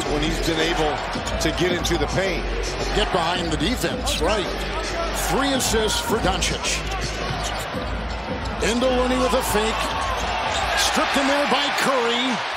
when he's been able to get into the paint. Get behind the defense, right. 3 assists for Doncic. Into Looney with a fake. Stripped in there by Curry.